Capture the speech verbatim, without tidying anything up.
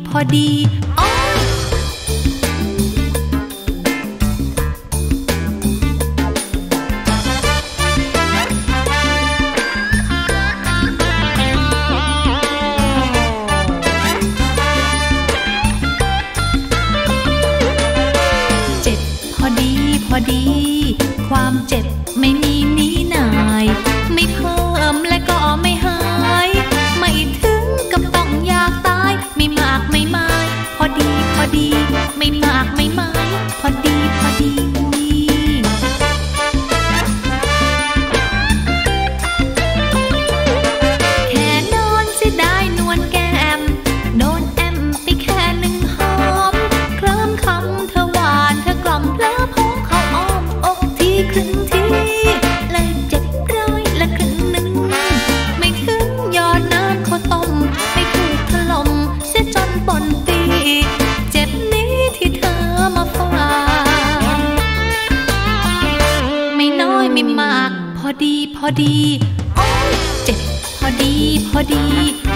พอดีอ๋อพอดีความเจ็บไม่มีหนีหน่ายไม่เพิ่มและก็ไม่หายไม่ถึงกับต้องอยากตายไม่มากไม่มายพอดีพอดีไม่มากไม่มายพอดีพอดีแค่นอนเสียดายนวลแก้มโดนแอมไปแค่หนึ่งหอมเคลิ้มคำเธอหวานเธอกล่อมเพลิดเพลินครึ่งทีเลยเจ็บร้อยละครึ่งหนึ่งไม่ถึงยอดน้ำข้าวต้มไม่ถูกถล่มเสียจนปนปีเจ็บนี้ที่เธอมาฝากไม่น้อยไม่มากพอดีพอดีโอ้เจ็บพอดีพอดี